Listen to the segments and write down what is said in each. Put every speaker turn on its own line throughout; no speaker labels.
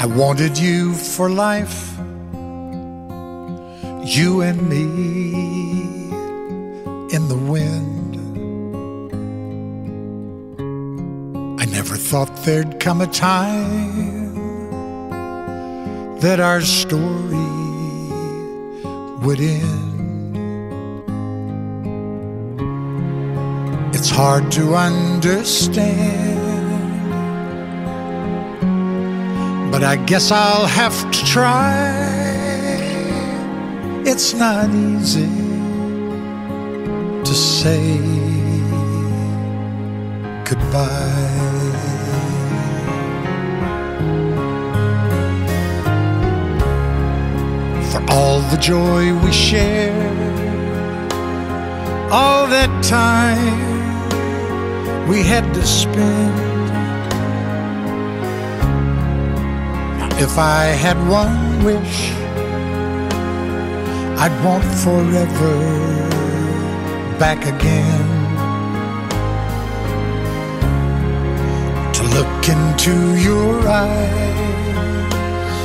I wanted you for life, you and me in the wind. I never thought there'd come a time that our story would end. It's hard to understand, but I guess I'll have to try. It's not easy to say goodbye. For all the joy we shared, all that time we had to spend. If I had one wish, I'd want forever back again. To look into your eyes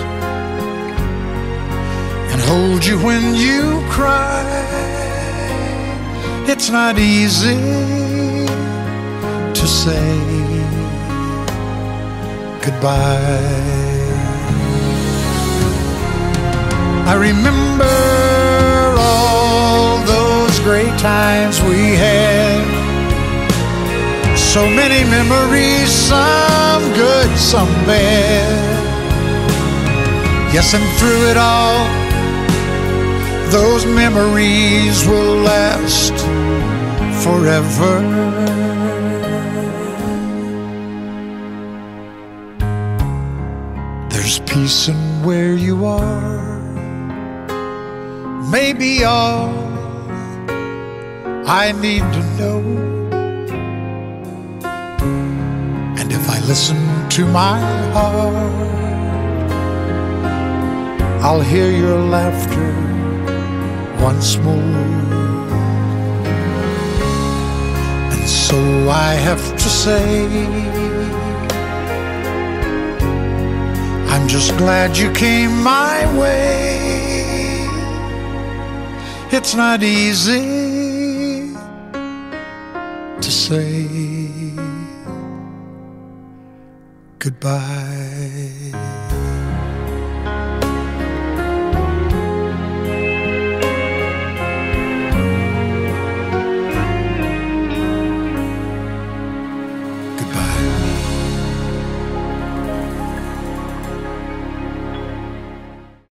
and hold you when you cry. It's not easy to say goodbye. I remember all those great times we had. So many memories, some good, some bad. Yes, and through it all, those memories will last forever. There's peace in where you are, maybe all I need to know. And if I listen to my heart, I'll hear your laughter once more. And so I have to say, I'm just glad you came my way. It's not easy to say goodbye.